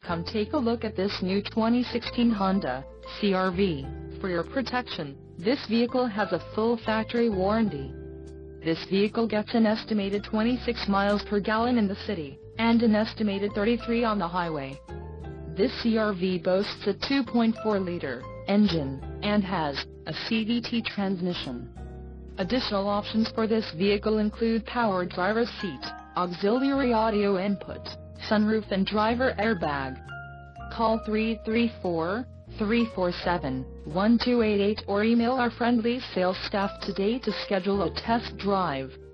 Come take a look at this new 2016 Honda CR-V. For your protection, this vehicle has a full factory warranty. This vehicle gets an estimated 26 miles per gallon in the city, and an estimated 33 on the highway. This CR-V boasts a 2.4-liter engine, and has a CVT transmission. Additional options for this vehicle include power driver's seat, auxiliary audio input, sunroof and driver airbag. Call 334-347-1288 or email our friendly sales staff today to schedule a test drive.